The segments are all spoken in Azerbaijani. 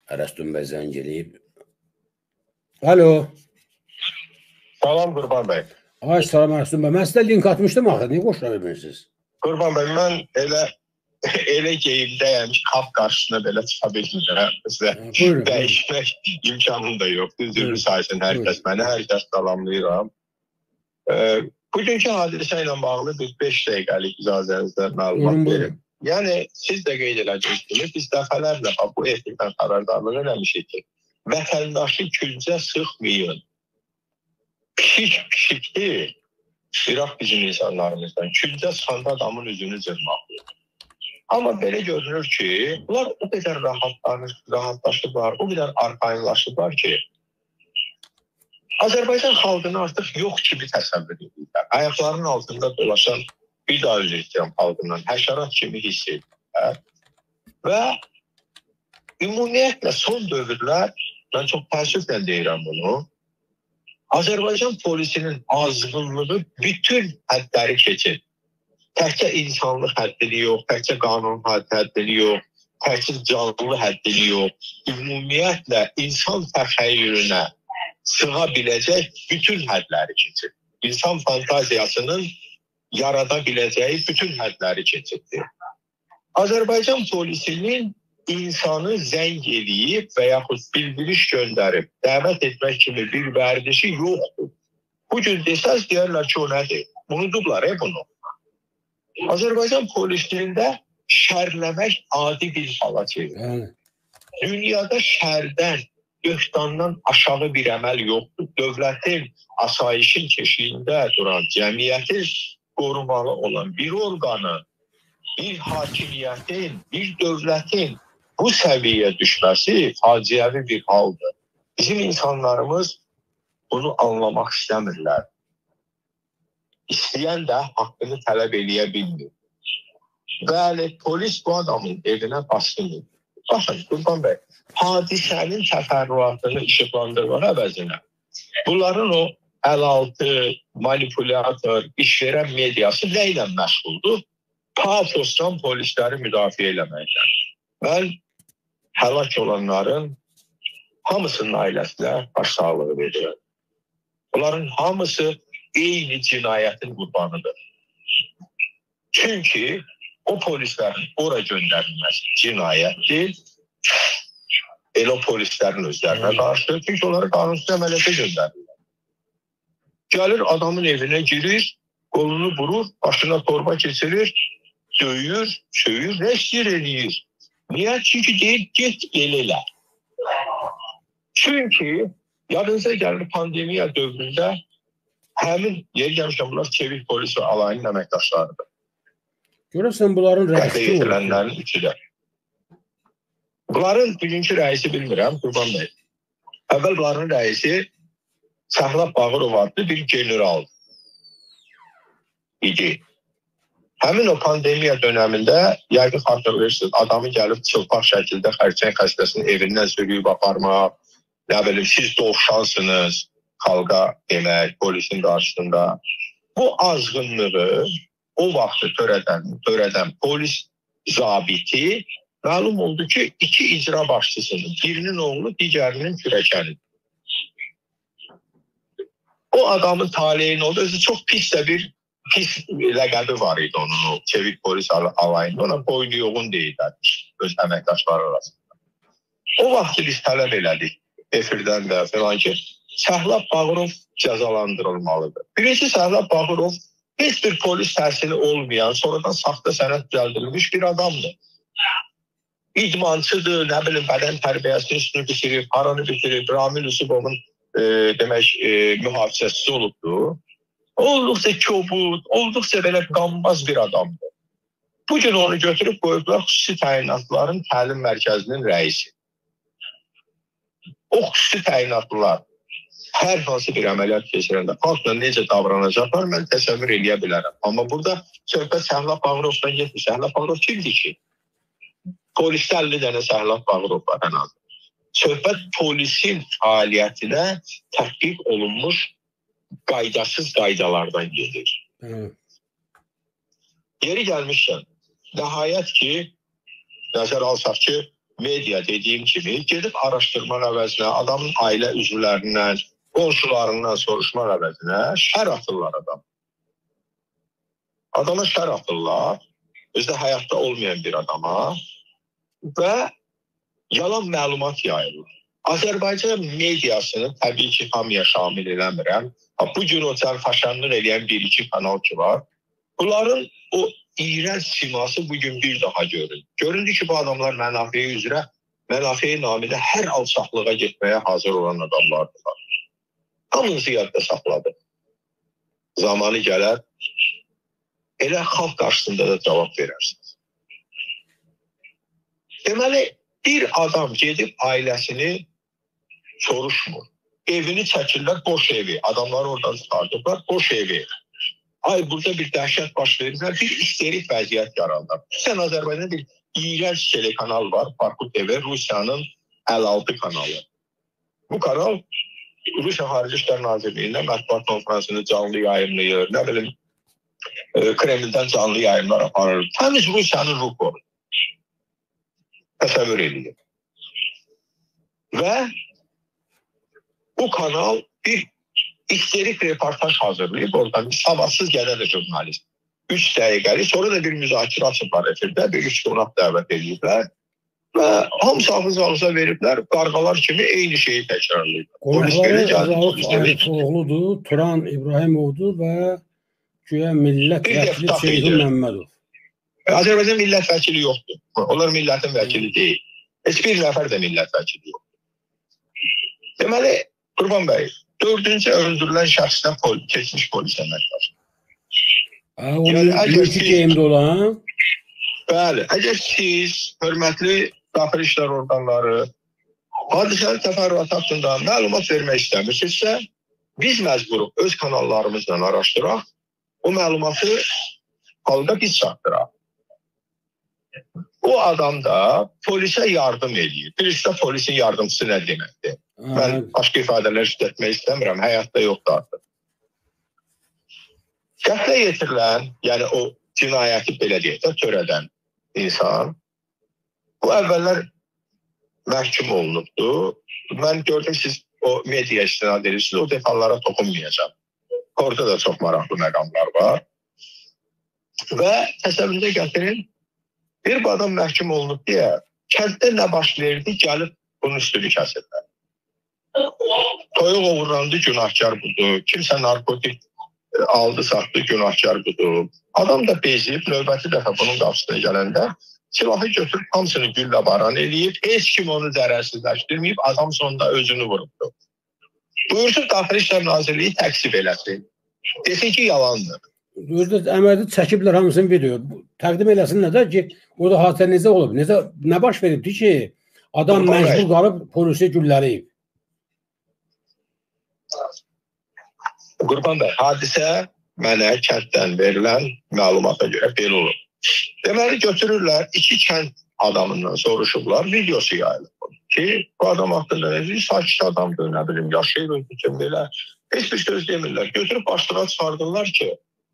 Ərəstun bəy zəng eləyib. Alo. Salam Qurban bəy. Ay, salam Ərəstun bəy. Mən sizə link atmışdım axı, niyə qoşula bilmirsiniz? Qurban bəy, mən elə geyimdəyəm ki, xalq qarşısına belə çıxa bilmirəm. Sizə dəyişmək imkanım da yoxdur. Üzrlü sayısın hər kəs məni, hər kəs salamlayıram. Bugünkü hadisə ilə bağlı bir 5 dəqiqəlik icazənizlə məlumat verim. Yəni, siz də qeyd edəcəksiniz kimi, biz dəfələrlə bu efirdən xəbərdarlıq eləmişik ki, vətəndaşı küncə sıxmayın. Pişik-pişikdir, İraq bizim insanlarımızdan. Küncə sıxanda adamın üzünü cırmaqdır. Amma belə görünür ki, bunlar o qədər rahatlaşıblar, o qədər arxayınlaşıblar ki, Azərbaycan xalqını artıq yox kimi təsəvvür edirlər. Ayaqlarının altında dolaşan bir daha üzr istəyirəm xalqından, həşərat kimi hiss edirlər. Və ümumiyyətlə son dövrlər, mən çox təəssüflə deyirəm bunu, Azərbaycan polisinin azğınlığı bütün hədləri keçir. Təkcə insanlıq həddini yox, təkcə qanun həddini yox, təkcə canlı həddini yox, ümumiyyətlə insan təxəyyülünə sığa biləcək bütün hədləri keçir. İnsan fantaziyasının yarada biləcəyi bütün hədləri keçirdir. Azərbaycan polisinin insanı zəng eləyib və yaxud bildiriş göndərib, dəvət etmək kimi bir vərdişi yoxdur. Bugün desəz deyərlər ki, o nədir? Unudublar bunu. Azərbaycan polislərində şərləmək adi bir hala çevirir. Dünyada şərdən, döhtandan aşağı bir əməl yoxdur. Dövlətin, asayişin keşiyində duran, cəmiyyəti qorumalı olan bir orqanı, bir hakimiyyətin, bir dövlətin bu səviyyəyə düşməsi faciəvi bir haldır. Bizim insanlarımız bunu anlamaq istəmirlər. İstəyən də haqqını tələb eləyə bilmir. Bəli, polis bu adamın evinə basqın. Baxın, Qurban bəy, hadisənin təfərrüatını işıqlandırmaq əvəzinə bunların o əlaltı, manipulator, işverən mediası nə ilə məşğuldur? Pafosdan polisləri müdafiə eləməkdən. Mən həlak olanların hamısının ailəsinə başsağlığı verirəm. Bunların hamısı eyni cinayətin qurbanıdır. Çünki o polislərin ora göndərilməsi cinayətdir. Elə o polislərin özlərinə qarşı. Çünki onları qanunsuz əməliyyata göndərirlər. Gəlir adamın evinə girir, qolunu vurur, başına torba keçirir, döyür, söyür, nə istəyir eləyir. Niyə? Çünki deyir, get elə. Çünki yadınıza gəlir pandemiya dövründə həmin yer gəlmişəm, bunlar çevik polis və alayının əməkdaşlarıdır. Görürsən bunların rəisi edilənlərin üçüdə. Bunların bugünkü rəisi bilmirəm, Qurban bəy. Əvvəl bunların rəisi Səhlab Bağırov adlı bir general idi. Həmin o pandemiya dönəmində, yəqin xatırlayırsınız, adamı gəlib çılpaq şəkildə xərçəng xəstəsinin evindən sürüyüb aparmaq, nə bilim, siz dovşansınız xalqa demək, polisin qarşısında. Bu azğınlığı o vaxtı törədən polis zabiti məlum oldu ki, 2 icra başçısının, birinin oğlu, digərinin kürəkənidir. O adamın taleyin oldu, özü çox pis ləqəbi var idi onun, o çevik polis alayında, ona boynu yoğun deyirlər öz əməkdaşları arasında. O vaxtı biz tələb elədik efirdən də falan ki, Səhlab Bağırov cəzalandırılmalıdır. Birinci Səhlab Bağırov heç bir polis təhsili olmayan, sonradan saxta sənəd düzəldilmiş bir adamdır. İdmançıdır, nə bilim, bədən tərbiyəsinin üstünü bitirir, paranı bitirir, Ramil Yusubovun demək, mühafizəçisi olubdur. Olduqca kobud, olduqca belə qanmaz bir adamdır. Bugün onu götürüb qoyublar xüsusi təyinatların təlim mərkəzinin rəisi. O xüsusi təyinatlılar hər hansı bir əməliyyat keçirəndə xalqla necə davranacaqlar, mən təsəvvür eləyə bilərəm. Amma burada söhbət Səhlab Bağırovdan getmir. Səhlab Bağırov kimdir ki? Polisdə 50 dənə Səhlab Bağırov var ən azı. Söhbət polisin fəaliyyətinə tətbiq olunmuş qaydasız qaydalardan gedir. Yeri gəlmişsən, nəhayət ki, nəzər alsaq ki, media dediyim kimi gedib araşdırmaq əvəzinə, adamın ailə üzvlərindən, qonşularından soruşmaq əvəzinə şər atırlar adam. Adama şər atırlar, özdə həyatda olmayan bir adama və yalan məlumat yayırlar. Azərbaycan mediasını təbii ki, hamıya şamil eləmirəm. Bu gün o cərfaşanlıq eləyən bir-iki kanal ki var. Bunların o iğrənc siması bugün bir daha görün. Göründü ki, bu adamlar mənafiyə üzrə, mənafiyə naminə hər alçaqlığa getməyə hazır olan adamlardılar. Hamınızı yadda saxladı. Zamanı gələr, elə xalq qarşısında da cavab verərsiniz. Deməli, bir adam gedib ailəsini soruşmur. Evini çəkirlər, boş evi. Adamlar oradan çıxardıblar, boş evi. Ay, burada bir dəhşət baş verirlər, bir isterik vəziyyət yaranlar. Sən Azərbaycanda bir iğrənc telekanal var, Parkut TV, Rusiyanın 56 kanalı. Bu kanal Rusiya Xarici İşlər Nazirliyində mətbuat konferansını canlı yayımlayır, nə bilim, Kremldən canlı yayımlar aparır. Təmiz Rusiyanın ruhu. Təsəvvür edilir. Və bu kanal bir isterik reportaj hazırlayıb oradan savadsız gələn jurnalist. 3 dəqiqəli, sonra da bir müzakirə açıblar efirdə, bir 3 qonaq dəvət ediblər və hamısı ağız-ağıza veriblər, qarğalar kimi eyni şeyi təkrarlayıb. Qonaqları Azalıq Ayıfoğludur, Turan İbrahimovdur və güya millət vəkili Seyhun Məmmədov. Azərbaycan millət vəkili yoxdur. Onlar millətin vəkili deyil. Heç bir nəfər də millət vəkili yoxdur. Deməli, Qurban bəy, 4-cü öldürülən şəxsdən keçmiş polis əməkdaşı. Onun ilki geyimdə olan? Bəli, əgər siz, hörmətli daxili işlər orqanları, hadisəli təfərrüat haqqında məlumat vermək istəmirsinizsə, biz məcburuq öz kanallarımızla araşdıraq, o məlumatı halda biz çatdıraq. O adam da polisə yardım edir. Birisi polisin yardımcısı nə deməkdir? Mən başqa ifadələr işlətmək istəmirəm, həyatda yoxdur artıq. Qətlə yetirilən, yəni o cinayəti belə deyək də törədən insan, bu əvvəllər məhkum olunubdur. Mən gördüm, siz o media istinad edirsiniz, o detallara toxunmayacağım. Orada da çox maraqlı məqamlar var. Və təsəvvürdə gətirin, bir adam məhkum olunub deyə, kənddə nə baş verdi, gəlib bunun üstünü kəsirlər. Toyuq oğurlandı, günahkar budur. Kimsə narkotik aldı, satdı, günahkar budur. Adam da bezib, növbəti dəfə bunun qapısına gələndə silahı götürüb, hamısını güllə baran eləyib, heç kim onu zərərsizləşdirməyib, adam sonunda özünü vurubdur. Buyursun, Daxili İşlər Nazirliyi təksib eləsin. Desin ki, yalandır. Əməli çəkiblər hamısını video. Təqdim eləsinlər də ki, orada hadisə necə olub? Nə baş veribdi ki, adam məcbur qalıb polisi güllələyib? Qurban bəy, hadisə mənə kənddən verilən məlumata görə belə olur. Deməli, götürürlər, 2 kənd adamından soruşublar, videosu yayılıb ki, bu adam haqqında necə, sakit adamdır, nə bilim, yaşayır özü kimi belə, heç bir söz demirlər. Götürüb başlığa çıxardırlar ki,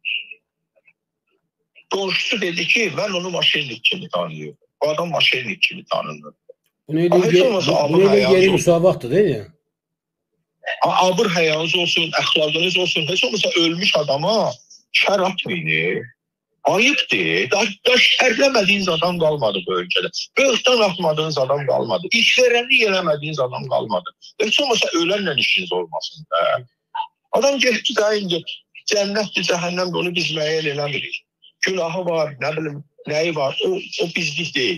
qonşusu dedi ki, mən onu maşinlik kimi tanıyım. Bu adam maşinlik kimi tanınır. Bu ilə yeri müsavatdır, deyil ya? Abır həyanız olsun, əxlaqınız olsun, heç olmasa ölmüş adama şər atmayın. Ayıbdır. Da şərləmədiyiniz adam qalmadı bu ölkədə. Böhtan atmadığınız adam qalmadı. İşverənlik eləmədiyiniz adam qalmadı. Heç olmasa ölənlə işiniz olmasın da. Adam getdi də indi cənnətdir, cəhənnəmdir, onu biz müəyyən eləmirik. Günahı var, nə bilim, nəyi var, o bizlik deyil.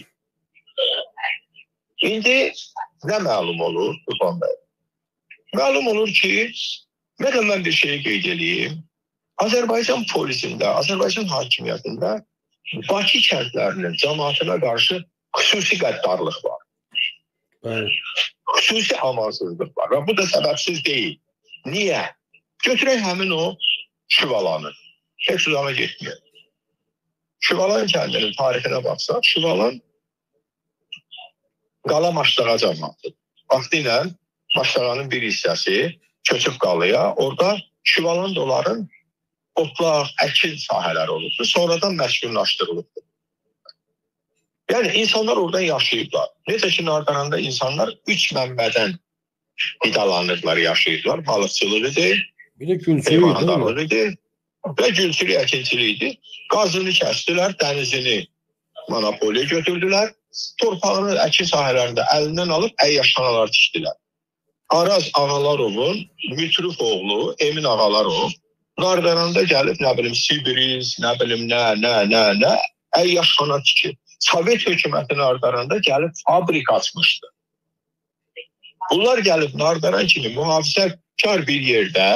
İndi nə məlum olur Qurban bəy? Məlum olur ki, mən bir şeyi qeyd edeyim. Azərbaycan polisində, Azərbaycan hakimiyyətində Bakı kəndlərinin cəmaatına qarşı xüsusi qəddarlıq var. Xüsusi amansızlıq var və bu da səbəbsiz deyil. Niyə? Götürək həmin o Şüvalanı. Heç uzana getməyək. Şüvalan kəndinin tarixinə baxsaq, Şüvalan qala Maşdağa cəmaatı. Vaxtı ilə Maşdağanın bir hissəsi köçüb qalaya, orada Şüvalan doların otlaq, əkin sahələri olubdur. Sonradan məşğullaşdırılıbdır. Yəni insanlar oradan yaşayıblar. Necə ki Nardaranda insanlar 3 mənbədən qidalanırlar, yaşayırlar. Balıqçılıq idi, Bir də gülçülük heyvandarlıq idi və gülçülük, əkinçilik idi. Qazını kəsdilər, dənizini monopoliya götürdülər. Torpağını əkin sahələrində əlindən alıb əyyaşxanalar tikdilər. Araz Ağalarovun mütrif oğlu Emin Ağalarov Nardaranda gəlib, nə bilim, Sibiriz, nə bilim, nə, əyyaşxana tikir. Sovet hökuməti Nardaranda gəlib fabrik açmışdı. Bunlar gəlib Nardaran kimi mühafizəkar bir yerdə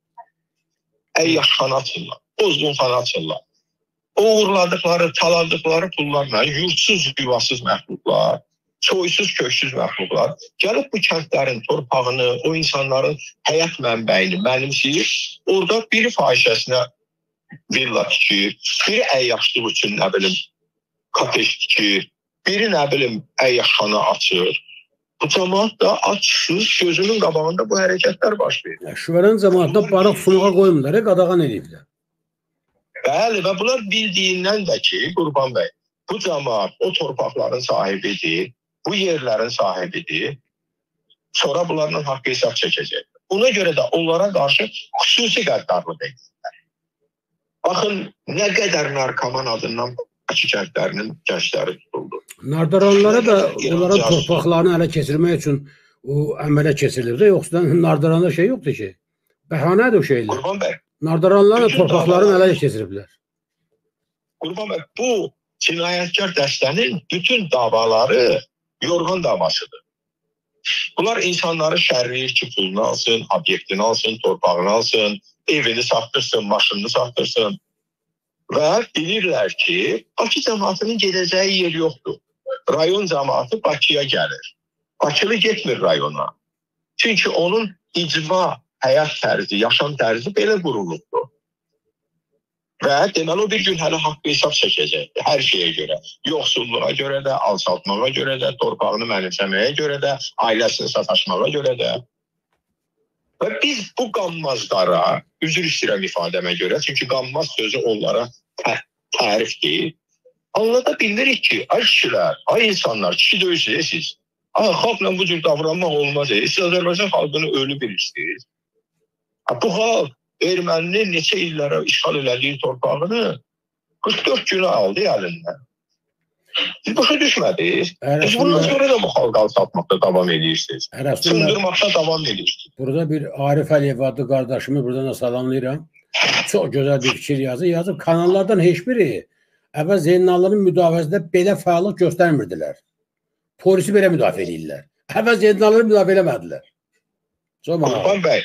əyyaşxana açırlar, bozğunxana açırlar. Uğurladıkları, taladıkları pullarla yurtsuz, yuvasız məxluqlar, soysuz, köksüz məxluqlar gəlib bu kəndlərin torpağını, o insanların həyat mənbəyini mənimsəyir. Orada biri fahişəsinə villa tikir, biri əyyaşlıq üçün, nə bilim, kotej tikir, biri, nə bilim, əyyaşxana açır. Bu cəmaat da açsız, gözünün qabağında bu hərəkətlər baş verir. Şüvərən cəmaatda barıq sumağa qoymurlar, qadağan ediblər. Bəli, və bunlar bildiyindən də ki, Qurban bəy, bu cəmaat o torpaqların sahibidir, bu yerlərin sahibidir, sonra bunlarla haqq hesab çəkəcək. Buna görə də onlara qarşı xüsusi qəddarlıq edirlər. Baxın, nə qədər narkoman adından Bakı kəndlərinin gəncləri tutuldu. Nardaranlara da onların torpaqlarını ələ keçirmək üçün o əmələ keçirilir də, yoxsa Nardaranda şey yoxdur ki. Bəhanədir o şeylər. Qurban bəy, Nardaranların torpaqlarını ələ keçiriblər. Qurban bəy, bu cinayətkar dəstənin bütün davaları yorğan davasıdır. Bunlar insanları şərləyir ki, pulunu alsın, obyektini alsın, torpağını alsın, evini satdırsın, maşınını satdırsın. Və bilirlər ki, Bakı cəmaatının gedəcəyi yer yoxdur. Rayon cəmaatı Bakıya gəlir. Bakılı getmir rayona. Çünki onun icma həyat tərzi, yaşam tərzi belə qurulubdur. Və deməli o bir gün hələ haqq hesab çəkəcəkdir hər şeyə görə. Yoxsulluğa görə də, alçaltmağa görə də, torpağını mənimsəməyə görə də, ailəsini sataşmağa görə də. Və biz bu qanmazlara, üzr istəyirəm ifadəmə görə, çünki qanmaz sözü onlara tərifdir. Anlada bilmirik ki, ay kişilər, ay insanlar, kişi döyürsünüz. Xalqla bu cür davranmaq olmaz. Siz Azərbaycan xalqını ölü bilirsiniz. Bu xalq erməninin neçə illərə işğal elədiyi torpağını 44 günə aldı əlindən. Siz başa düşmədiniz. Siz bundan sonra da bu xalqı alçaltmaqda davam edirsiniz. Sındırmaqda davam edirsiniz. Burada bir Arif Əliyev adlı qardaşımı buradan da salamlayıram. Çox gözəl bir fikir yazıb. Kanallardan heç biri əvvəl Zeynalların müdafiəsində belə fəallıq göstərmirdilər. Polisi belə müdafiə edirlər. Əvvəl Zeynalları müdafiə eləmədilər. Qurban bəy,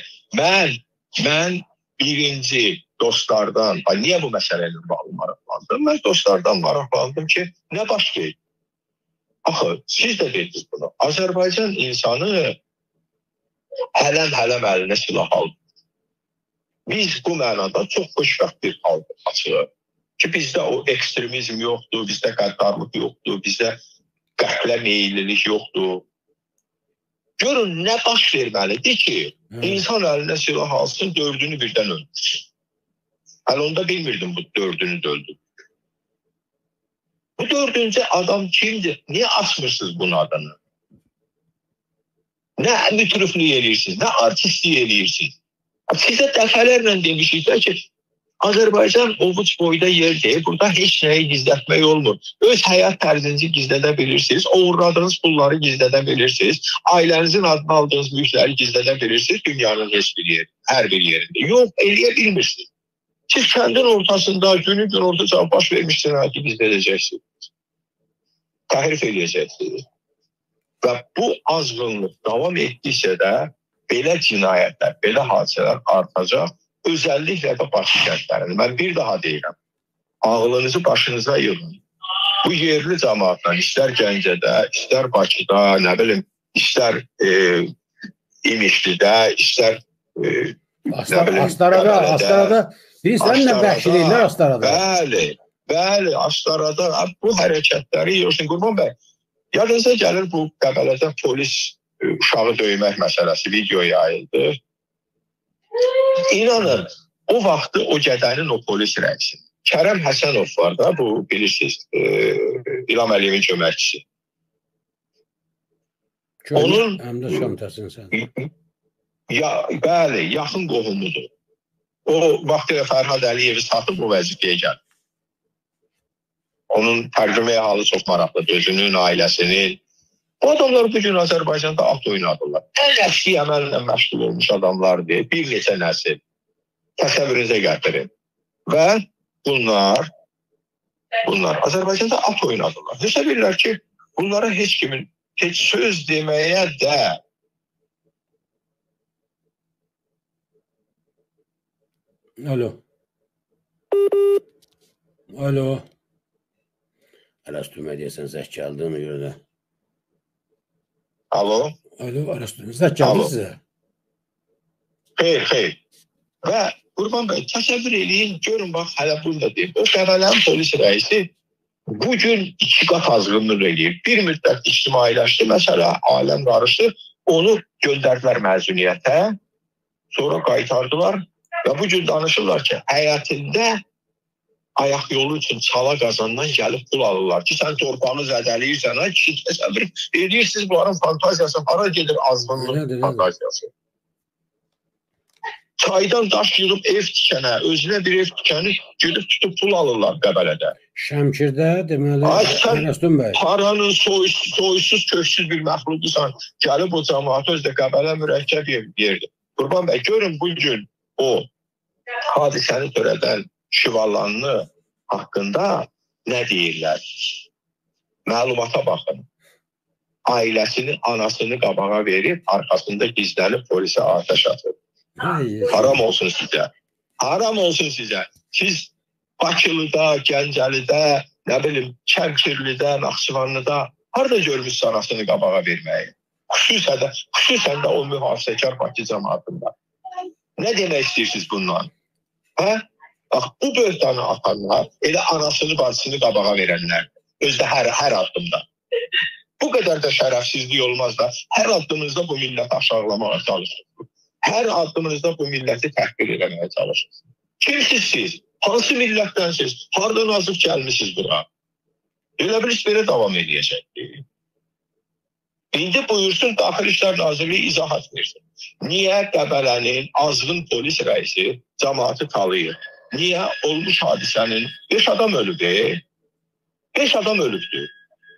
mən birinci dostlardan, niyə bu məsələyə bağlı maraqlandım? Mən dostlardan maraqlandım ki, nə baş verir? Axı, siz də dediniz bunu. Azərbaycan insanı hələm əlinə silah aldı. Biz bu mənada çox xoşbəxt bir xalq açıq. Ki, bizdə o ekstremizm yoxdur, bizdə qəddarlıq yoxdur, bizdə qətlə meyillilik yoxdur. Görün, nə baş verməlidir ki, insan əlinə silah alsın, 4-ünü birdən öldürsün. Hələ onda bilmirdim bu 4-ünü də öldürdü. Bu 4-cü adam kimdir? Niyə açmırsınız bunun adını? Nə mütriflik edirsiniz, nə artistlik edirsiniz? Sizə dəfələrlə demişik də ki, Azərbaycan ovuc boyda yer deyil, burada heç nəyi gizlətmək olmur. Öz həyat tərzinizi gizlədə bilirsiniz, uğurladığınız pulları gizlədə bilirsiniz, ailənizin adını aldığınız mülkləri gizlədə bilirsiniz dünyanın heç bir yeri, hər bir yerində. Yox, eləyə bilmirsiniz. Siz kəndin ortasında, günün gün orta baş vermiş cinayəti gizlədəcəksiniz. Təhrif edəcəksiniz. Və bu azğınlıq davam etdikcə də belə cinayətlər, belə hadisələr artacaq. Özəlliklə də Bakı kəndlərində. Mən bir daha deyirəm. Ağlınızı başınıza yığın. Bu yerli cəmaatla, istər Gəncədə, istər Bakıda, nə bilim, istər İmişlidə, istər Astarada. Bilirsən nə vəhşiliyirlər Astarada? Bəli, Astarada. Bu hərəkətləri yoxsun. Qurban bəy, yadınıza gəlir bu Qəbələdə polis uşağı döymək məsələsi video yayıldı. İnanın, o vaxtı o gədənin o polis rəisi Kərəm Həsənov var da, bu bilirsiniz, İlham Əliyevin köməkçisi. Onun bəli, yaxın qohumudur. O vaxtı Fərhad Əliyevi satıb o vəzifəyə gəldi. Onun tərcüməyə halı çox maraqlıdır, özünün, ailəsinin. Bu adamlar bugün Azərbaycanda at oynadırlar. Ən əski əməllə məşğul olmuş adamlardır, bir neçə nəsil. Təsəvvürünüzə gətirin. Və bunlar Azərbaycanda at oynadırlar. Hesab edirlər ki, bunlara heç kimin heç söz deməyə də Alo. Ərəstümə deyəsən, zək gəldi ona görə də. Alo, Ərəstümə, zək gəldi sizə. Xeyr. Və Qurban bəy, təsəvvür eləyin, görün, bax, hələ burada deyim. O Qəbələnin polis rəisi bugün 2 qat azğınlıq eləyir. Bir müddət ictimailəşdi, məsələ aləm qarışdı, onu göndərdilər məzuniyyətə, sonra qaytardılar və bugün danışırlar ki, həyətində ayaq yolu üçün çala qazandan gəlib pul alırlar ki, sən torpağı zədələyirsən, kişi təsəvvür edirsiniz, bunların fantaziyası hara gedir, azğınlıq fantaziyası. Çaydan daş yığıb ev tikənə, özünə bir ev tikəni gedib tutub pul alırlar Qəbələdə. Şəmkirdə deməli, Ərəstüm bəy. Paranın soysuz, köksüz bir məxluqdusan, gəlib o cəmaatı özdə Qəbələ mürəkkəb yerdir. Qurban bəy, görün bugün o hadisəni törədən Şivalanlı haqqında nə deyirlər? Məlumata baxın. Ailəsini, anasını qabağa verib, arkasında gizlənib polisə atəş atır. Haram olsun sizə. Haram olsun sizə. Siz Bakılıda, Gəncəlidə, nə bilim, Şəmkirlidə, Naxçıvanlıda harada görmüş anasını qabağa verməyi? Xüsusən də o mühafizəkar Bakı cəmaatında. Nə demək istəyirsiniz bundan? Hə? Bax, bu böhtanı atanlar elə anasını, bacısını qabağa verənlər. Özdə hər addımda. Bu qədər də şərəfsizlik olmaz da hər addımınızda bu milləti aşağılamağa çalışırsınız. Hər addımınızda bu milləti təhqir eləməyə çalışırsınız. Kimsiz siz? Hansı millətdənsiniz? Hardan azıb gəlmişsiniz bura? Elə bir iş belə davam edəcəkdir. İndi buyursun Daxili İşlər Nazirliyi izahat versin. Niyə Qəbələnin azğın polis rəisi cəmaatı talayır? Niyə olmuş hadisənin 5 adam ölüb? 5 adam ölübdür.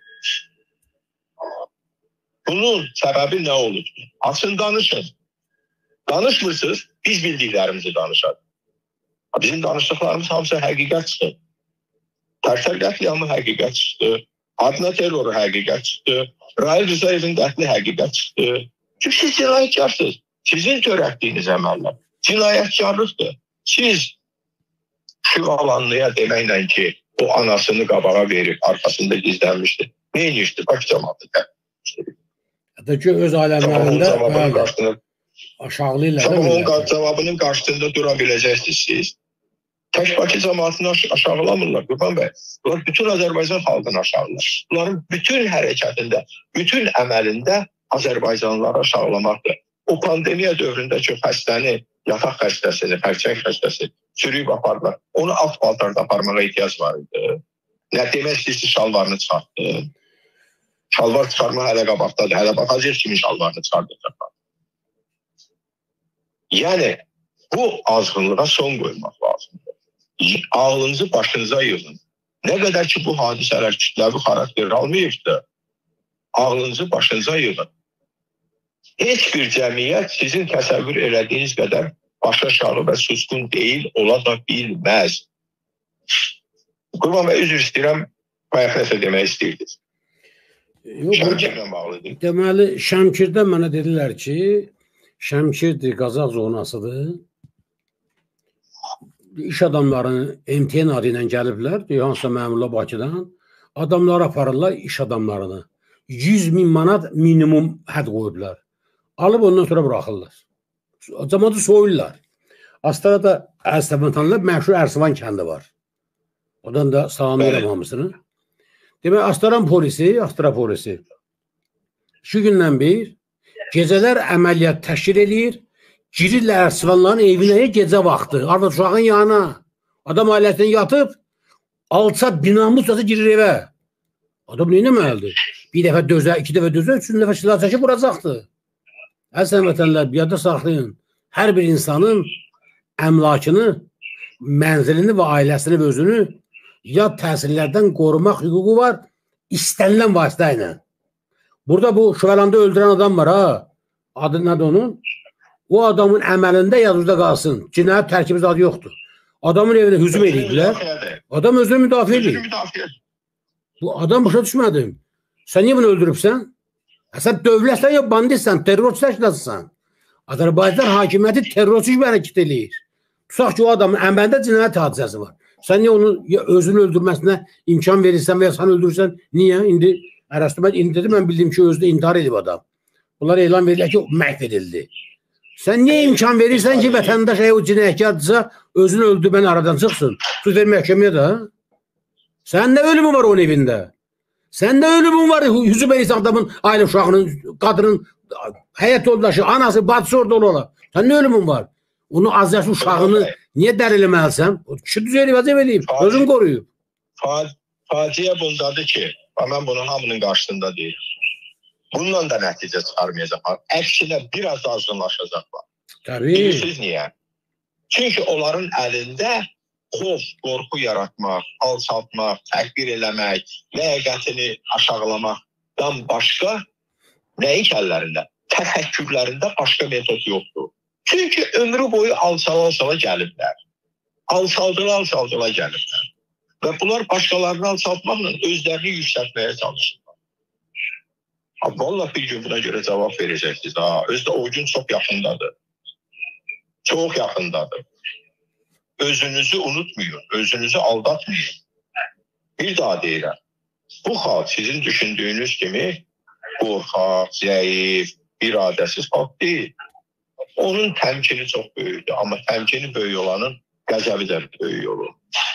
Bunun səbəbi nə olubdur? Açın danışın. Danışmırsınız, biz bildiklərimizi danışaq. Bizim danışdıqlarımız hamısı həqiqət çıxdı. Tərtər qətliamı həqiqət çıxdı. Adna terroru həqiqət çıxdı. Rail Rızayevin qətli həqiqət çıxdı. Çünki siz cinayətkarsınız. Sizin törətdiyiniz əməllər cinayətkarlıqdır. Siz Şivalanlıya deməklə ki, o anasını qabağa verib, arkasında gizlənmişdir. Ne inişdir? Bakı cəmaatı qəbul. Hətta ki, öz aləmlərində aşağılayırlar. Onun cavabının qarşısında dura biləcəksiniz siz. Tək Bakı cəmaatını aşağılamırlar, Qurban bəy. Bunlar bütün Azərbaycan xalqını aşağılar. Bunların bütün hərəkətində, bütün əməlində Azərbaycanlıları aşağılamaqdır. O pandemiya dövründə çox xəstəni, yataq xəstəsini, xərçəng xəstəsi sürüyüb apardılar. Onu alt paltarda aparmağa ehtiyac var idi. Nə demək istəyirsiz, şalvarını çıxartdı. Şalvar çıxarma hələ qabaqdadır. Hələ baxacaq kimi şalvarını çıxardacaq. Yəni, bu azğınlığa son qoymaq lazımdır. Ağlınızı başınıza yığın. Nə qədər ki, bu hadisələr kütləvi xarakter almayıbdır, ağlınızı başınıza yığın. Heç bir cəmiyyət sizin təsəvvür elədiyiniz qədər baş aşağı və suskun deyil, ola da bilməz. Qurban bəy, üzr istəyirəm, bayaq nəsə demək istəyirdiniz. Şəmkirlə bağlıdır. Deməli, Şəmkirdə mənə dedilər ki, Şəmkirdir, Qazaq zonasıdır. İş adamlarının MTN adı ilə gəliblər, hansısa məmurlar Bakıdan. Adamları aparırlar, iş adamlarını. 100.000 manat minimum həd qoyublar. Alıb ondan sonra buraxırlar. Cəmaatı soyurlar. Astarada Ərsəvantanlar məşhur Ərsivan kəndi var. Odan da salamlayıram hamısını. Demək, Astara polisi 2 gündən bir gecələr əməliyyat təşkil edir, girirlər Ərsivanların evinə gecə vaxtı, arvad uşağın yanına. Adam ailəsindən yatıb, alça binamız olsa girir evə. Adam nə etməlidir? Bir dəfə dözər, iki dəfə dözər, üçüncü dəfə silah çəkib vuracaqdır. Əziz vətənlər, bir yadda saxlayın. Hər bir insanın əmlakını, mənzilini və ailəsini və özünü yad təsirlərdən qorumaq hüququ var istənilən vasitə ilə. Burada bu Şüvəlanda öldürən adam var ha. Adı nədir onun? O adamın əməlində yazıda qalsın. Cinayət tərkibi adı yoxdur. Adamın evinə hücum edildilər. Adam özünü müdafiə edir. Bu adam başa düşmədim. Sən niyə bunu öldürübsən? Sən dövlətsən ya banditsən, terrorçu təşkilatçısan. Azərbaycan hakimiyyəti terrorçu kimi hərəkət eləyir. Tutaq ki, o adamın əməlində cinayət hadisəsi var. Sən niyə onun özünü öldürməsinə imkan verirsən və ya sən öldürürsən? Niyə? İndi araşdırma, indi dedim, mən bildiyim ki, özü də intihar edib adam. Bunlar elan verirlər ki, məhv edildi. Sən niyə imkan verirsən ki, vətəndaş o cinayətkardırsa özünü öldürməni aradan çıxsın? Tut ver məhkəməyə də. Sən nə ölümün var onun evində? Sən nə ölümün var? Hücum edirsən adamın, ailə uşağının, qadının, həyat yoldaşı, anası, bacısı orada ola. Sən nə ölümün var? Onu az yaşlı uşağını niyə dəriləməlisən? O kişi düzeyli vəzif eləyib, özünü qoruyub. Faciə bundadır ki, mən bunun hamının qarşısında deyirəm. Bununla da nəticə çıxarmayacaqlar. Əksinə biraz da azınlaşacaqlar. Tabii. Bilirsiniz niyə? Çünki onların əlində xof, qorxu yaratmaq, alçaltmaq, təkbir eləmək, ləyaqətini aşağılamaqdan başqa nəyin əllərində? Təfəkkürlərində başqa metod yoxdur. Çünki ömrü boyu alçala-alçala gəliblər. Alçaldıla gəliblər. Və bunlar başqalarını alçaltmaqla özlərini yüksəltməyə çalışırlar. Vallahi bir gün buna görə cavab verəcəksiniz. Özü də o gün çox yaxındadır. Çox yaxındadır. Özünüzü unutmayın, özünüzü aldatmayın. Bir daha deyirəm. Bu xalq sizin düşündüyünüz kimi qorxaq, zəif, iradəsiz xalq deyil. Onun təmkini çox böyükdür. Amma təmkini böyük olanın qəzəbi də böyük olur.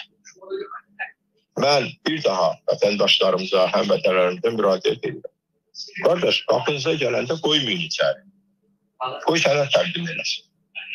Mən bir daha vətəndaşlarımıza, həmvətənlərimizə müraciət edirəm. Qardaş, qapınıza gələndə qoymayın içəri. Qoy sənə təqdim eləsin.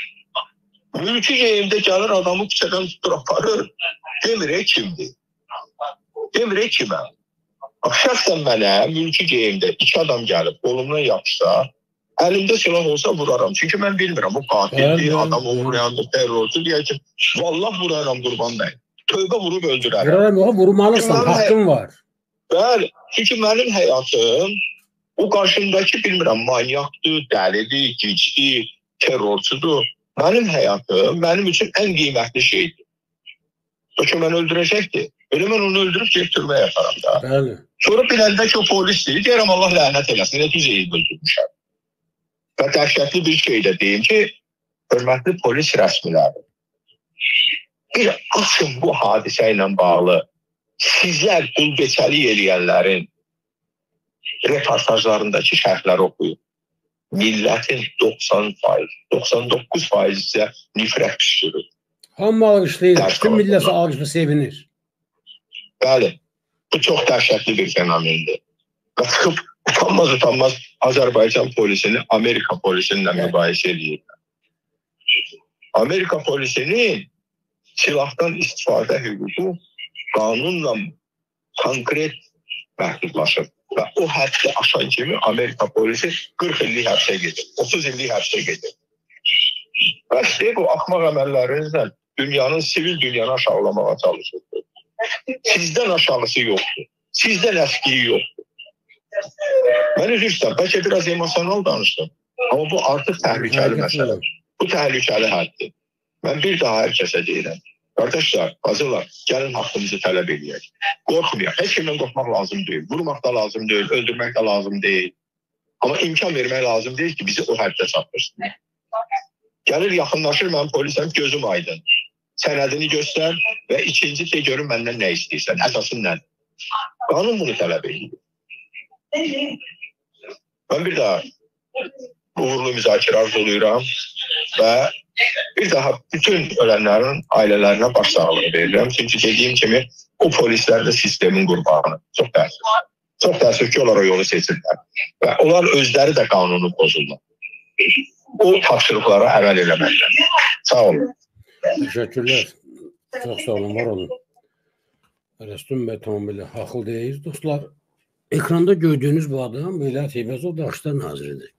Mülki geyimdə gəlir adamı küçədən tutur aparır. Demirək kimdir? Demirək kimə? Şəxsən mənə mülki geyimdə iki adam gəlib, qolumdan yapışsa, əlimdə silah olsa vuraram. Çünki mən bilmirəm, bu qatildir, adam vurayandır, terrorcu deyək ki, vallah vuraram qurban bəy. Tövbə vurub öldürərəm. Vurmalısın, haqqın var. Bəli, çünki mənim həyatım o qarşımdakı bilmirəm, manyakdır, dəlidir, gicdir, terrorçudur. Mənim həyatım mənim üçün ən qiymətli şeydir. O ki, mən öldürəcəkdir. Elə mən onu öldürüb gelib türməyə yaparam da. Bəli. Sonra biləndə ki, o polisdir, deyərəm Allah lənət eləsin, nə düzeyib öldürmüşəm. Və dəhşətli bir şey də deyim ki, hörmətli polis rəsmiləri, bir açın bu hadisə ilə bağlı sizlər qulbeçəlik eləyənlərin reportajlarındakı şərhləri oxuyun. Millətin 90%, 99% isə nifrət püskürür. Hamı alqışlayır, bütün milləsi alqışlı sevinir. Bəli, bu çox dəhşətli bir fenomendir. Və çıxıb utanmaz Azərbaycan polisini Amerika polisindən müqayisə edirlər. Amerika polisinin silahdan istifadə hüququ qanunla konkret məhdudlaşır. Və o həddi aşan kimi Amerika polisi 40 illik həbsə gedir, 30 illik həbsə gedir. Və siz bu axmaq əməllərinizlə dünyanın, sivil dünyanı aşağılamağa çalışırsınız. Sizdən aşağısı yoxdur. Sizdən əskiyi yoxdur. Mən üzr istəyirəm, bəlkə biraz emosional danışdım. Amma bu artıq təhlükəli məsələdir. Bu təhlükəli həddir. Mən bir daha hər kəsə deyirəm. Qardaşlar, hazırlar, gəlin haqqımızı tələb edəyək. Qorxmayaq, heç kimdən qorxmaq lazım deyil. Vurmaq da lazım deyil, öldürmək də lazım deyil. Amma imkan vermək lazım deyil ki, bizi o həddə çatdırsın. Gəlir, yaxınlaşır, mən polisəm, gözüm aydın. Sənədini göstər və ikinci de görün məndən nə istəyirsən, əsasın nədir? Qanun bunu tələb edir. Mən bir daha uğurlu müzakirə arzulayıram və bir daha bütün ölənlərin ailələrinə başsağlığı verirəm. Çünki dediyim kimi o polislər də sistemin qurbanı. Çox təəssüf. Çox təəssüf ki, onlar o yolu seçirlər. Və onlar özləri də qanunu pozurlar. O tapşırıqlara əməl eləməklə. Sağ olun. Teşekkürler. Çox sağ olun, var olun. Rəstum bəy tamamilə haqlı deyir. Dostlar, ekranda gördüyünüz bu adam Milad Heybazov Daşlar naziridir.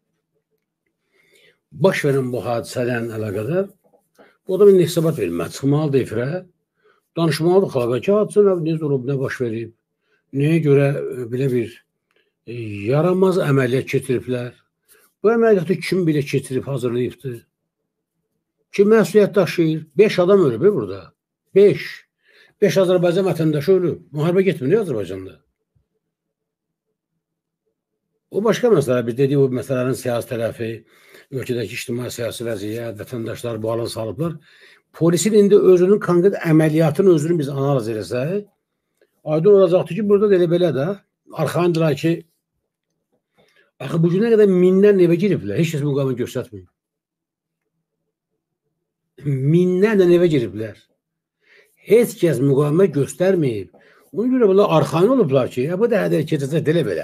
Baş verən bu hadisələrlə əlaqədar o da bir hesabat verilməli. Çıxmalıdır efirə, danışmalıdır xalqa ki, hadisə necə olub, nə baş verib, nəyə görə belə bir yaramaz əməliyyat keçiriblər. Bu əməliyyatı kim belə keçirib, hazırlayıbdır? Kim məsuliyyət daşıyır? 5 adam ölüb burada. 5 Azərbaycan vətəndaşı ölüb. Müharibə getmir Azərbaycanda. O başqa məsələ. Biz dedik, o məsələlərin siyasi tərəfi, ölkədəki ictimai siyasi vəziyyət, vətəndaşlar bu halını salıblar. Polisin indi özünün konkret əməliyyatını özünü biz analiz eləsək, aydın olacaqdır ki, burada da elə belə də arxayındılar ki, axı bu günə qədər minlərlə evə giriblər, heç kəs müqavimət göstərməyib. Minlərlə evə giriblər. Heç kəs müqavimət göstərməyib. Ona görə bunlar arxayın olublar ki, bu da hədər keçəcək elə belə.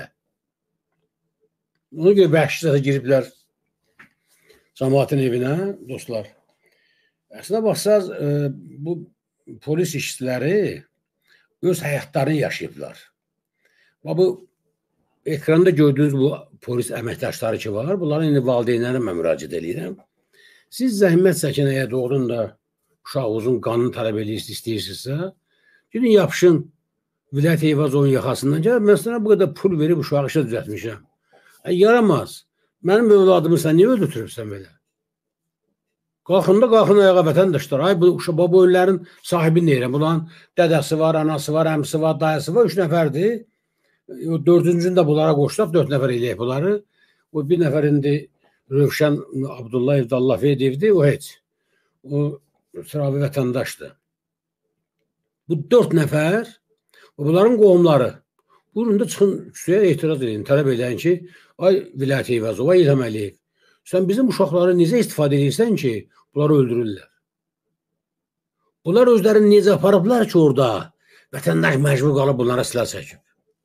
Ona görə vəhşicə giriblər cəmaətin evinə, dostlar. Əslində baxsaq, bu polis işçiləri öz həyatlarını yaşayıblar. Bu ekranda gördüyünüz bu polis əməkdaşları ki var, bunların indi valideynlərə mən müraciət edirəm. Siz zəhmət çəkin, əgər doğrudan da uşağınızın qanını tələb istəyirsinizsə, gidin yapışın Milad Heybazovun yaxasından gəl, mən sana bu qədər pul verib uşağı işə düzəltmişəm. Yaramaz. Mənim övladımı sən niyə öldürtürübsən belə? Qalxın ayağa vətəndaşlar. Ay, bu ölülərin sahibini deyirəm. Bunların dədəsi var, anası var, əmsi var, dayısı var. 3 nəfərdir. 4-cünü də bunlara qoşulub, 4 nəfər eləyək bunları. O bir nəfər indi Rövşən Abdullayev Dallafedevdir, o heç. O sıravi vətəndaşdır. Bu 4 nəfər, bunların qohumları. Buyurun da çıxın, üstüyə etiraz edin, tələb edin ki, ay Milad Heybazov, ay İlham Əliyev, sən bizim uşaqları necə istifadə edirsən ki, bunları öldürürlər. Bunlar özlərini necə aparıblar ki, orada vətəndaş məcbur qalıb bunlara silah çəkib.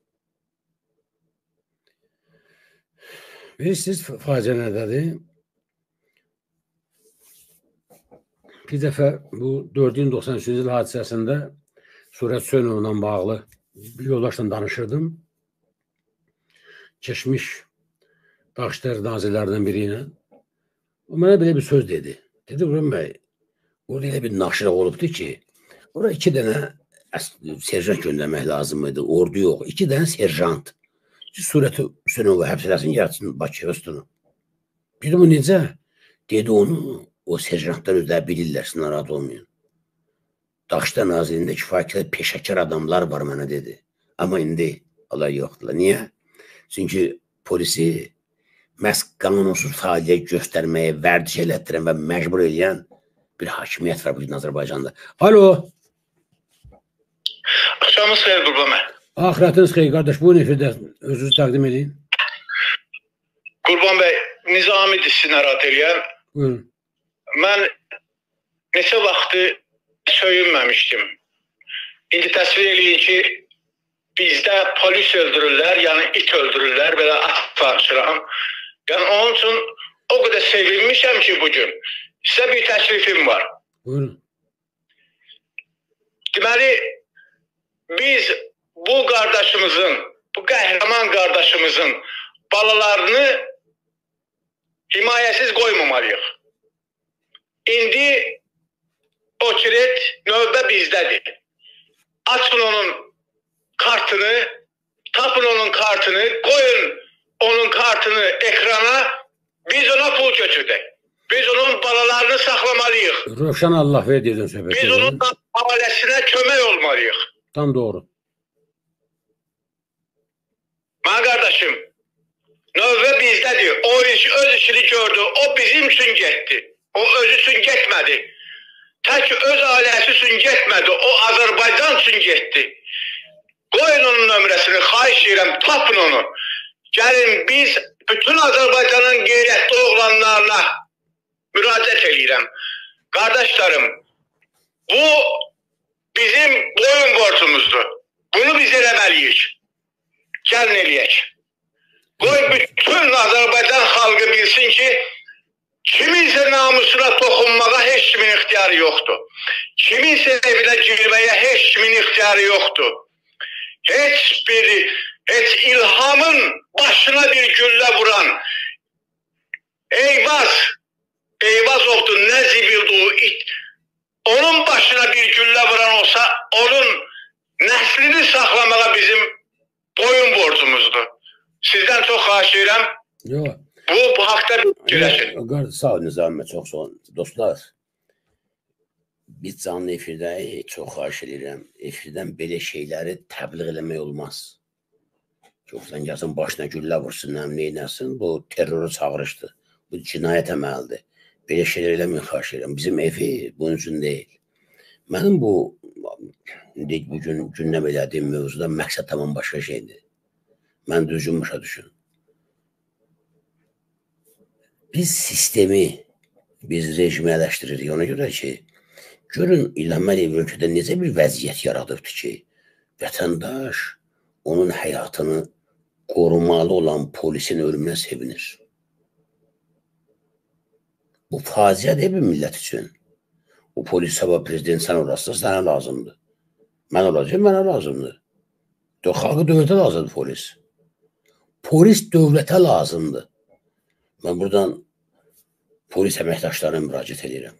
Bilirsiniz, faciə nədədir? Bir dəfə bu 493-cü il hadisəsində Surət Söynovla bağlı bir yoldaşla danışırdım. Keçmiş Daşlar nazirlərdən biri ilə. O mənə belə bir söz dedi. Dedi, Qurban bəy, orada elə bir naşırıq olubdur ki, orada 2 dənə serjant göndərmək lazım idi. Ordu yox, 2 dənə serjant. Surət Söynovu həbs eləsin, yatsın Bakıya üstünü. Dedi, bu necə? Dedi, onu o serjantlar özləri bilirlər, narahat olmayın. Daşlar nazirində kifayət peşəkar adamlar var mənə dedi. Amma indi Allah yoxdurlar. Niyə? Çünki polisi məhz qanunsuz fəaliyyət göstərməyə vərdiş elətdirən və məcbur eləyən bir hakimiyyət var bugün Azərbaycanda. Alo. Axşamınız xeyir Qurban bəy. Axirətiniz xeyir qardaş. Buyurun efirdə özünüzü təqdim edin. Qurban bəy, Nizamidir sizi narahat eləyən. Buyurun. Mən neçə vaxtı söyünməmişdim. İndi təsvir eləyin ki, bizdə polis öldürürlər, yəni it öldürürlər, belə at parçıram. Yəni onun üçün o qədər sevinmişəm ki bugün. Sizə bir təklifim var. Buyurun. Deməli, biz bu qardaşımızın, bu qəhrəman qardaşımızın balalarını himayəsiz qoymamalıyıq. İndi o kiret növbə bizdədir. Açın onun kartını, tapın onun kartını, koyun onun kartını ekrana, biz ona pul götürdük. Biz onun balalarını saxlamalıyıq. Rövşən Allah verdiydin söhbət. Biz onun ailəsinə kömək olmalıyıq. Tam doğru. Mən qardaşım, növbə bizdədir. O öz işini gördü, o bizim üçün getdi. O özü üçün getmədi. Tək öz ailəsi üçün getmədi, o Azərbaycan üçün getdi. Qoyun onun nömrəsini, xahiş edirəm, tapın onu. Gəlin biz bütün Azərbaycanın qeyrətli oğlanlarına müraciət edirəm. Qardaşlarım, bu bizim boyun borcumuzdur. Bunu biz eləməliyik. Gəlin eləyək. Qoy bütün Azərbaycan xalqı bilsin ki, Kiminsə namusuna toxunmağa heç kimin ixtiyarı yoxdur. Kiminsə evinə girməyə heç kimin ixtiyarı yoxdur. Heç İlhamın başına bir güllə vuran Eyvazovdur, nə zibildi o it. Onun başına bir güllə vuran olsa, onun nəslini saxlamağa bizim boyun borcumuzdur. Sizdən çox xahiş edirəm. Yox. Bu haqda fikirləşin. Sağ olun Nizami, çox sağ olun. Dostlar, biz canlı efirdə çox xahiş edirəm. Efirdən belə şeyləri təbliğ eləmək olmaz. Yoxsan yazın başına güllə vursun, neynəsin, bu terroru çağırışdır. Bu cinayət əməlidir. Belə şeylər eləmək xahiş edirəm. Bizim evi bunun üçün deyil. Mənim bu gün gündəm elədiyim mövzuda məqsəd tamam başqa şeydir. Mən düzgün başa düşün. Biz sistemi, biz rejimi eleştiririk. Ona görə ki, görün İlham Əliyev ölkədə necə bir vəziyyət yaradıbdır ki, vətəndaş onun həyatını qorumalı olan polisin ölümünə sevinir. Bu faciə deyil bir millət üçün. O polis sabah prezident sən orasın, sənə lazımdır. Mən olacağım, mənə lazımdır. Xalqı dövlətə lazımdır polis. Polis dövlətə lazımdır. Mən buradan polis əməkdaşlarına müraciət edirəm.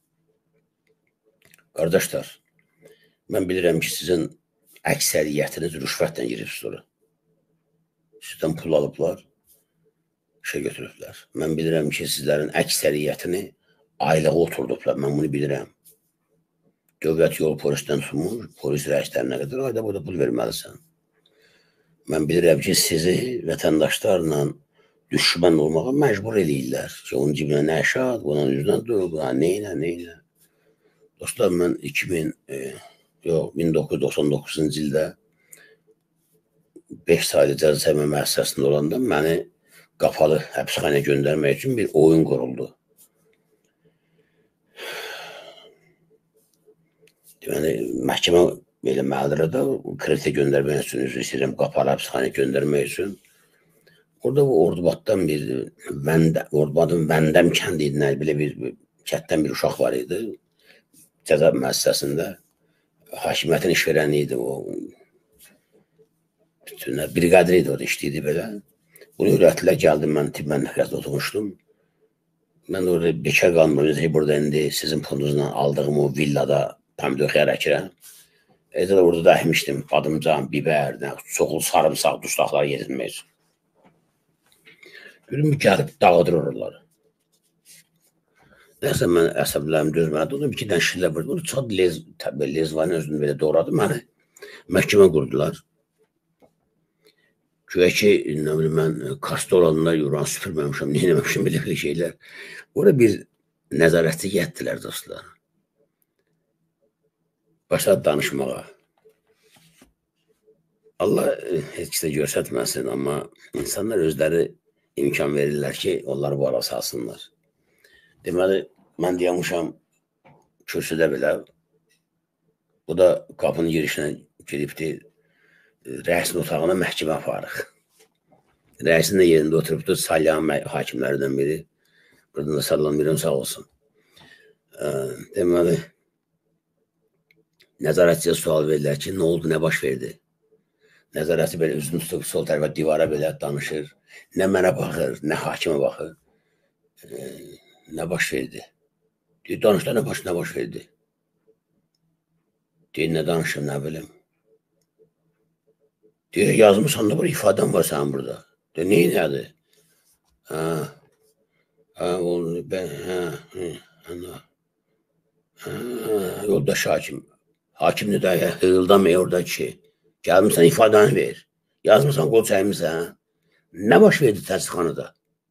Qardaşlar, mən bilirəm ki, sizin əksəriyyətiniz rüşvətlə giribsiniz ora. Sizdən pul alıblar, işə götürüblər. Mən bilirəm ki, sizlərin əksəriyyətini aylığa oturdublar, mən bunu bilirəm. Dövlət yol polisdən sunmur, polis rəislərinə qədər ayda burada pul verməlisən. Mən bilirəm ki, sizi vətəndaşlarla düşmən olmağa məcbur eləyirlər ki, onun cibinə nə şad, onun üzrdən dur, neynə. Dostlar, mən 1999-cu ildə 5 saylı cəza çəkmə müəssisəsində olanda məni qapalı həbsxanaya göndərmək üçün bir oyun quruldu. Deməli, məhkəmə belə məlidirdə kreditə göndərmək üçün üzr istəyirəm, qapalı həbsxanaya göndərmək üçün. Orada bu Ordubaddan bir, Ordubadın Vəndəm kəndi idi, belə bir kətdən bir uşaq var idi. Cəza müəssisəsində hakimiyyətin iş verəni idi o. Briqadir idi orada işləyirdi belə. Bunu öyrətdilər, gəldim, mən tibb məntəqəsində oturmuşdum. Mən orada bekar qalmıyorum, burada indi sizin pulunuzla aldığım o villada pomidor xiyar əkirəm. Orada da əhmişdim, badımcan, bibər, çoxul sarımsaq, dustaqlar yedirmək üçün. Görüm, gəlib dağıdır oraları. Nəyəsə, mən əsəblərimi dözmədi, onu bir-iki dən şillə vurdu. Onu çad lezvanın özünü belə doğradı, məni məhkəmə qurdular. Güya ki, nə bilim, mən kasta olanlar yuran süpürməmişəm, neyləməmişəm, belə bir şeylər. Orada bir nəzarətçi yətdilər, dostlar. Başladı danışmağa. Allah heç kəsə görsətməsin, amma insanlar özləri imkan verirlər ki, onları bu ara salsınlar. Deməli, mən deyəmişəm kürsüdə belə, bu da qapının girişinə giribdir, rəisin otağına məhkəmə aparıq. Rəisin də yerində oturubdur, salyan hakimlərdən biri. Buradan da sallanmıyorum, sağ olsun. Deməli, nəzarətçiyə sual verirlər ki, nə oldu, nə baş verdi? Nəzarətçi belə üzünü tutub sol tərəfə divara belə danışır. Nə mənə baxır, nə hakimə baxır. Nə baş verdi? Deyir, danışlar, nə baş verdi? Deyir, nə danışım, nə bilim. Deyir, yazmışsan da bir ifadəm var sənin burada. Deyir, neyin nədir? Yoldaş hakim. Hakimdir də, hırıldamıyor orada ki. Gəlmişsən, ifadəni ver. Yazmışsan, qol çəkmişsən. Nə baş verdi təsdiqxanada?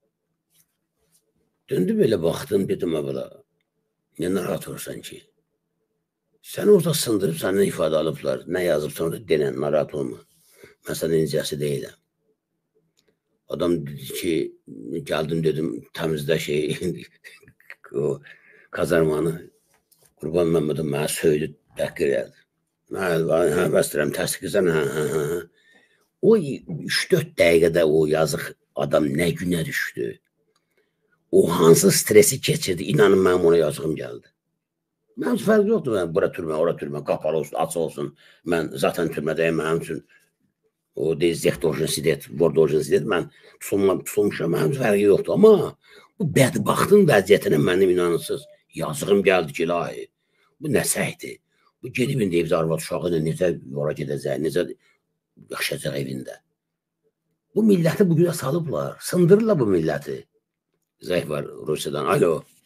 Döndü belə baxdım, dedim, əvvəla, niyə narahat olursan ki? Səni orada sındırıb, səndən ifadə alıblar. Nə yazıbsan orada, denən, narahat olma. Mən sənin incəsi deyiləm. Adam dedi ki, gəldim, dedim, təmizdə o kazarmanı. Qurban Məmmədim mənə söydü, təhqir elədi. Hə, bəstəyirəm, təsdiqləsən, hə. O 3-4 dəqiqədə o yazıq adam nə günə düşdü. o hansı stresi keçirdi, inanın mənim ona yazığım gəldi. Mənim üçün fərqi yoxdur, mən bura türmə, ora türmə, qapalı olsun, açıq olsun. Mən zaten türmədəyim, mənim üçün o deyəcək dorjensidet, bordojensidet, mən tutulmuşam, mənim üçün fərqi yoxdur. Amma bu bədbaxtın vəziyyətinə mənim inanırsız yazığım gəldi ki, ilahi, bu nə səhdir? Bu gedib indi evdə arvad uşağı ilə necə yola gedəcək, necə yaşayacaq evində. Bu milləti bugünə salıblar, sındırırlar bu milləti. Zəng var Rusiyadan, alo.